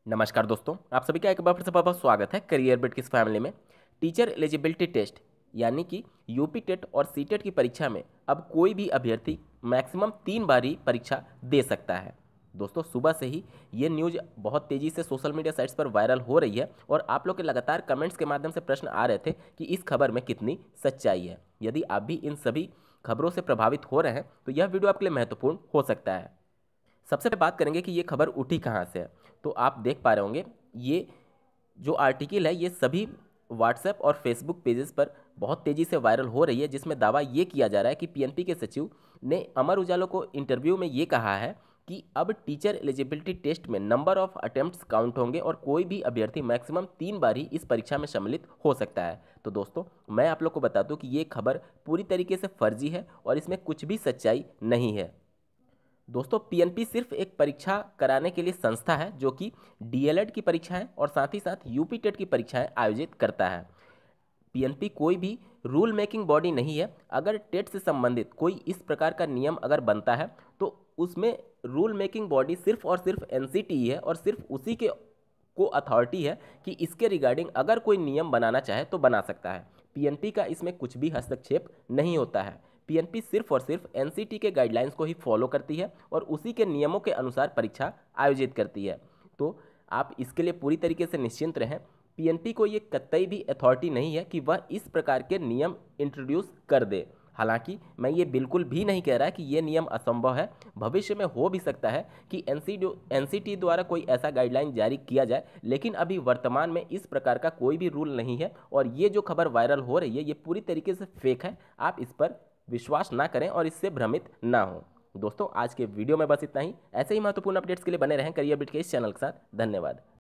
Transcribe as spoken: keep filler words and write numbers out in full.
नमस्कार दोस्तों, आप सभी का एक बार फिर से बहुत बहुत स्वागत है करियर बिट की इस फैमिली में। टीचर एलिजिबिलिटी टेस्ट यानी कि यूपी टेट और सीटेट की परीक्षा में अब कोई भी अभ्यर्थी मैक्सिमम तीन बार ही परीक्षा दे सकता है। दोस्तों, सुबह से ही ये न्यूज़ बहुत तेज़ी से सोशल मीडिया साइट्स पर वायरल हो रही है और आप लोग के लगातार कमेंट्स के माध्यम से प्रश्न आ रहे थे कि इस खबर में कितनी सच्चाई है। यदि आप भी इन सभी खबरों से प्रभावित हो रहे हैं तो यह वीडियो आपके लिए महत्वपूर्ण हो सकता है। सबसे पहले बात करेंगे कि ये खबर उठी कहाँ से है। तो आप देख पा रहे होंगे, ये जो आर्टिकल है ये सभी व्हाट्सएप और फेसबुक पेजेस पर बहुत तेज़ी से वायरल हो रही है, जिसमें दावा ये किया जा रहा है कि पीएनपी के सचिव ने अमर उजाला को इंटरव्यू में ये कहा है कि अब टीचर एलिजिबिलिटी टेस्ट में नंबर ऑफ अटेम्प्ट्स काउंट होंगे और कोई भी अभ्यर्थी मैक्सिमम तीन बार ही इस परीक्षा में सम्मिलित हो सकता है। तो दोस्तों, मैं आप लोग को बता दूं कि ये खबर पूरी तरीके से फर्जी है और इसमें कुछ भी सच्चाई नहीं है। दोस्तों, पीएनपी सिर्फ एक परीक्षा कराने के लिए संस्था है जो कि डीएलएड की परीक्षाएं और साथ ही साथ यूपी टेट की परीक्षाएं आयोजित करता है। पीएनपी कोई भी रूल मेकिंग बॉडी नहीं है। अगर टेट से संबंधित कोई इस प्रकार का नियम अगर बनता है तो उसमें रूल मेकिंग बॉडी सिर्फ और सिर्फ एनसीटी है और सिर्फ उसी के को अथॉरिटी है कि इसके रिगार्डिंग अगर कोई नियम बनाना चाहे तो बना सकता है। पीएनपी का इसमें कुछ भी हस्तक्षेप नहीं होता है। पीएनपी सिर्फ और सिर्फ एनसीटी के गाइडलाइंस को ही फॉलो करती है और उसी के नियमों के अनुसार परीक्षा आयोजित करती है। तो आप इसके लिए पूरी तरीके से निश्चिंत रहें। पीएनपी को ये कतई भी अथॉरिटी नहीं है कि वह इस प्रकार के नियम इंट्रोड्यूस कर दे। हालांकि मैं ये बिल्कुल भी नहीं कह रहा कि ये नियम असंभव है। भविष्य में हो भी सकता है कि एनसीडी एनसीटी द्वारा कोई ऐसा गाइडलाइन जारी किया जाए, लेकिन अभी वर्तमान में इस प्रकार का कोई भी रूल नहीं है और ये जो खबर वायरल हो रही है ये पूरी तरीके से फेक है। आप इस पर विश्वास ना करें और इससे भ्रमित ना हो। दोस्तों, आज के वीडियो में बस इतना ही। ऐसे ही महत्वपूर्ण अपडेट्स के लिए बने रहें करियर बिट के इस चैनल के साथ। धन्यवाद।